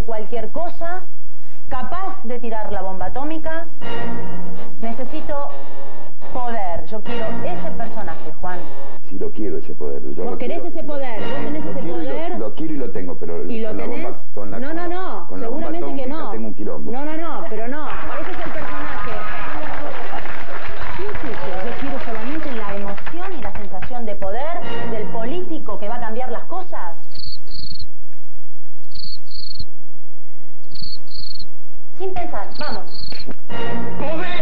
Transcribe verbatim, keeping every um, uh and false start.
cualquier cosa, capaz de tirar la bomba atómica. Necesito poder. Yo quiero ese personaje, Juan. Sí, lo quiero ese poder. Yo Vos lo querés quiero, ese poder, vos tenés lo ese quiero poder. Y lo, lo quiero y lo tengo, pero ¿Y lo con tenés? la bomba, con la, no, no, no, con la bomba seguramente que no. Tengo un quilombo. No, no, no, pero no. Ese es el personaje. ¿Qué es eso? Yo quiero solamente la emoción y la sensación de poder del político que va a cambiar las cosas. Sin pensar, vamos. ¡Poder!